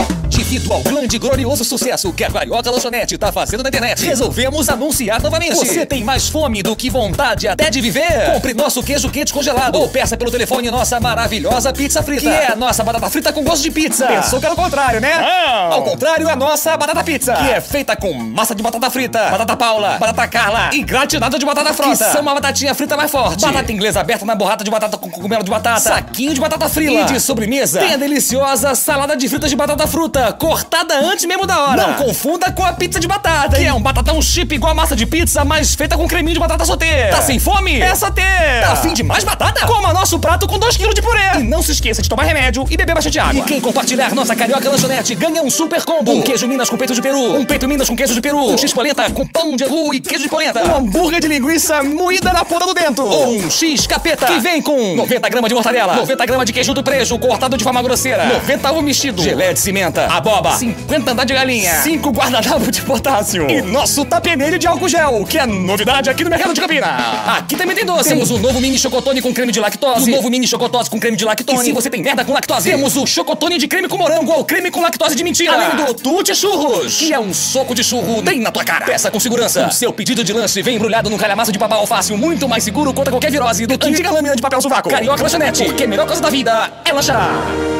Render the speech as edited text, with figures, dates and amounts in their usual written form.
Devido ao grande e glorioso sucesso que a Carioca Lanchonete tá fazendo na internet, resolvemos anunciar novamente. Você tem mais fome do que vontade até de viver? Compre nosso queijo quente congelado ou peça pelo telefone nossa maravilhosa pizza frita, que é a nossa batata frita com gosto de pizza. Pensou que era o contrário, né? Não. Ao contrário, a nossa batata pizza, que é feita com massa de batata frita, batata paula, batata carla e gratinado de batata frota, que são uma batatinha frita mais forte, batata inglesa aberta na borrata de batata com cogumelo de batata, saquinho de batata frila. E de sobremesa tem a deliciosa salada de frutas de batata fruta, cortada antes mesmo da hora. Não confunda com a pizza de batata, que é um batatão chip igual a massa de pizza, mas feita com creminho de batata sauté. Tá sem fome? É sauté. Tá afim de mais batata? Coma nosso prato com 2 kg de purê. E não se esqueça de tomar remédio e beber bastante água. E quem compartilhar nossa Carioca Lanchonete ganha um super combo. Um queijo Minas com peito de peru, um peito Minas com queijo de peru, um x-polenta com pão de angu e queijo de polenta, um hambúrguer de linguiça moída na ponta do dentro, ou um x-capeta, que vem com 90 gramas de mortadela, 90 gramas de queijo do prejo cortado de forma grosseira, 90 ovo mexido, gelé de cimenta, aboba, 50 andar de galinha, 5 guardanapos de potássio e nosso tapenelho de álcool gel, que é novidade aqui no mercado de Campina. Aqui também tem doce. Temos o novo mini chocotone com creme de lactose, o novo mini chocotose com creme de lactose. E se você tem merda com lactose, temos o chocotone de creme com morango ou creme com lactose de mentira. Além do Tutti Churros, que é um soco de churro bem na tua cara. Peça com segurança. O seu pedido de lanche vem embrulhado num calhamaço de papel alface muito mais seguro contra qualquer virose do que antiga lâmina de papel sovaco. Carioca Lanchonete, porque a melhor coisa da vida é lanchar.